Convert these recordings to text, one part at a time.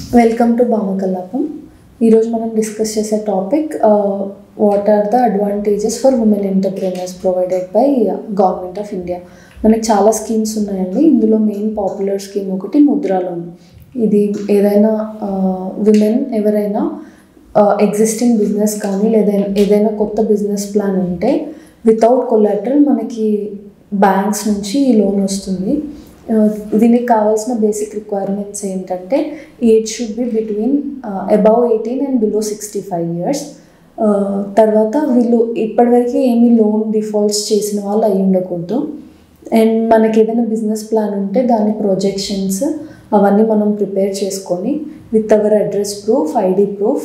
Welcome to బామకల్లాపం. ఈరోజు మనం discuss చేసే topic what are the advantages for women entrepreneurs provided by government of India. మనకి చాలా schemes ఉన్నాయండి. ఇందులో మెయిన్ పాపులర్ స్కీమ్ ఒకటి ముద్రా లోన్. ఇది ఏదైనా విమెన్ ఎవరైనా ఎగ్జిస్టింగ్ బిజినెస్ కానీ లేదా ఏదైనా కొత్త బిజినెస్ ప్లాన్ ఉంటే వితౌట్ కొలాటరల్ మనకి బ్యాంక్స్ నుంచి ఈ లోన్ వస్తుంది. దీనికి కావాల్సిన బేసిక్ రిక్వైర్మెంట్స్ ఏంటంటే age should be between above 18 and below 65 years. తర్వాత వీళ్ళు ఇప్పటివరకు ఏమీ లోన్ డిఫాల్ట్స్ చేసిన వాళ్ళు అయి ఉండకూడదు. అండ్ మనకి ఏదైనా బిజినెస్ ప్లాన్ ఉంటే దాని ప్రొజెక్షన్స్ అవన్నీ మనం ప్రిపేర్ చేసుకొని with our address proof, ID proof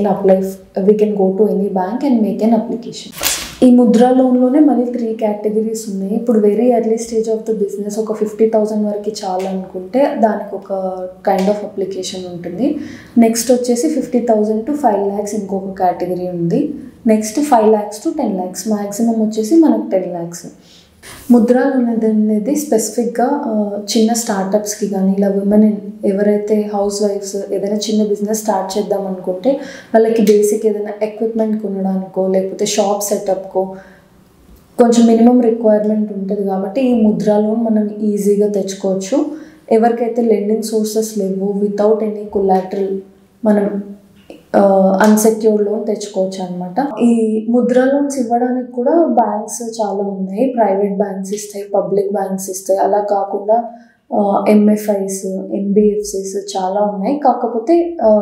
we can go to any bank and make an application. ఈ ముద్రా లోన్లోనే మళ్ళీ 3 categories ఉన్నాయి. ఇప్పుడు very early stage of the business ఒక 50,000 వరకు చాలనుకుంటే దానికి ఒక కైండ్ ఆఫ్ అప్లికేషన్ ఉంటుంది. నెక్స్ట్ వచ్చేసి 50,000 to 5 lakhs ఇంకొక కేటగిరీ ఉంది. Next 5 lakhs to 10 lakhs, maximum వచ్చేసి మనకు 10 lakhs. ముద్రా లోన్ అనేది స్పెసిఫిక్గా చిన్న స్టార్టప్స్కి కానీ ఇలా విమెన్ ఎవరైతే హౌస్ వైఫ్స్ ఏదైనా చిన్న బిజినెస్ స్టార్ట్ చేద్దాం అనుకుంటే వాళ్ళకి బేసిక్ ఏదైనా ఎక్విప్మెంట్ కొనడానికో లేకపోతే షాప్ సెటప్కో కొంచెం మినిమం రిక్వైర్మెంట్ ఉంటుంది. కాబట్టి ఈ ముద్రా లోన్ మనం ఈజీగా తెచ్చుకోవచ్చు. ఎవరికైతే లెండింగ్ సోర్సెస్ లేవో వితౌట్ ఎనీ కొలాటరల్ మనం అన్సెక్యూర్డ్ లోన్ తెచ్చుకోవచ్చు అనమాట. ఈ ముద్రా లోన్స్ ఇవ్వడానికి కూడా బ్యాంక్స్ చాలా ఉన్నాయి. ప్రైవేట్ బ్యాంక్స్ ఇస్తాయి, పబ్లిక్ బ్యాంక్స్ ఇస్తాయి. అలా కాకుండా ఎంఎఫ్ఐస్, ఎన్బిఎఫ్సిస్ చాలా ఉన్నాయి. కాకపోతే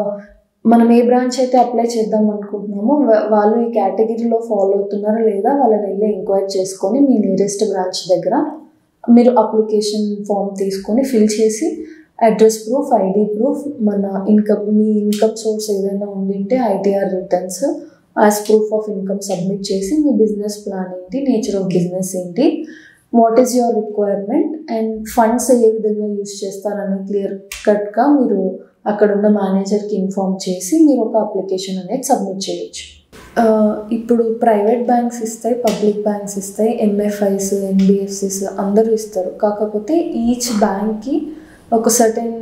మనం ఏ బ్రాంచ్ అయితే అప్లై చేద్దాం అనుకుంటున్నామో వాళ్ళు ఈ కేటగిరీలో ఫాలో అవుతున్నారా లేదా వాళ్ళని వెళ్ళి ఎంక్వైరీ చేసుకొని మీ నియరెస్ట్ బ్రాంచ్ దగ్గర మీరు అప్లికేషన్ ఫామ్ తీసుకొని ఫిల్ చేసి అడ్రస్ ప్రూఫ్, ఐడి ప్రూఫ్, మీ ఇన్కమ్ సోర్స్ ఏదైనా ఉండింటే ITR returns as proof of income submit చేసి మీ బిజినెస్ ప్లాన్ ఏంటి, నేచర్ ఆఫ్ బిజినెస్ ఏంటి, what is your requirement and funds ఏ విధంగా యూజ్ చేస్తారని క్లియర్ కట్గా మీరు అక్కడ ఉన్న మేనేజర్కి ఇన్ఫార్మ్ చేసి మీరు ఒక అప్లికేషన్ అనేది సబ్మిట్ చేయొచ్చు. ఇప్పుడు ప్రైవేట్ బ్యాంక్స్ ఇస్తాయి, పబ్లిక్ బ్యాంక్స్ ఇస్తాయి, ఎంఎఫ్ఐస్, ఎన్బిఎఫ్సిస్ అందరూ ఇస్తారు. కాకపోతే ఈచ్ బ్యాంక్కి ఒక సర్టెన్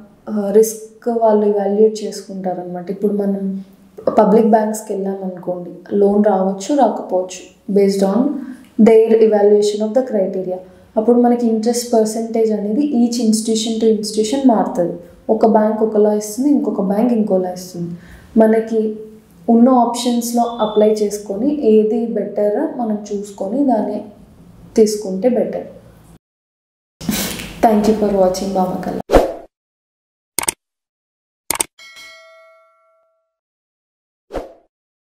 రిస్క్ వాళ్ళు ఇవాల్యుయేట్ చేసుకుంటారు అనమాట. ఇప్పుడు మనం పబ్లిక్ బ్యాంక్స్కి వెళ్ళామనుకోండి, లోన్ రావచ్చు రాకపోవచ్చు based on their evaluation of the criteria. అప్పుడు మనకి ఇంట్రెస్ట్ పర్సెంటేజ్ అనేది ఈచ్ ఇన్స్టిట్యూషన్ టు ఇన్స్టిట్యూషన్ మారుతుంది. ఒక బ్యాంక్ ఒకలా ఇస్తుంది, ఇంకొక బ్యాంక్ ఇంకోలా ఇస్తుంది. మనకి ఉన్న ఆప్షన్స్లో అప్లై చేసుకొని ఏది బెటర్ మనం చూసుకొని దాన్ని తీసుకుంటే better. Thank you for watching Bamakalla.